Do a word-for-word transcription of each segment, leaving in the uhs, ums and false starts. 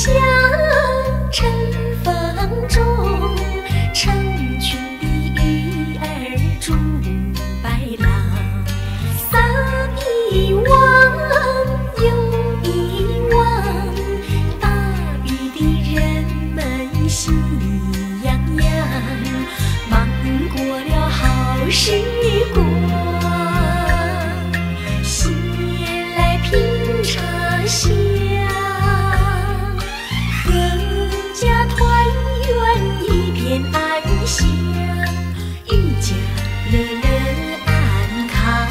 响晨风中，成群的鱼儿逐白浪，撒一网又一网，打鱼的人们喜洋洋，忙过了好时光，新年来品茶香。安详，一家乐乐安康。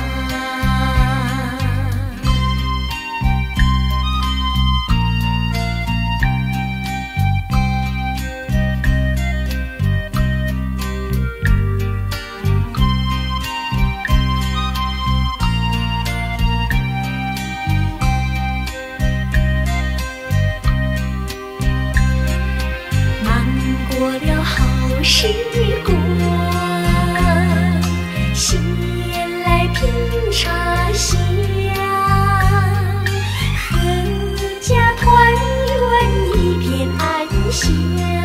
忙过了好时光，新年来品茶香，阖家团圆一片安详。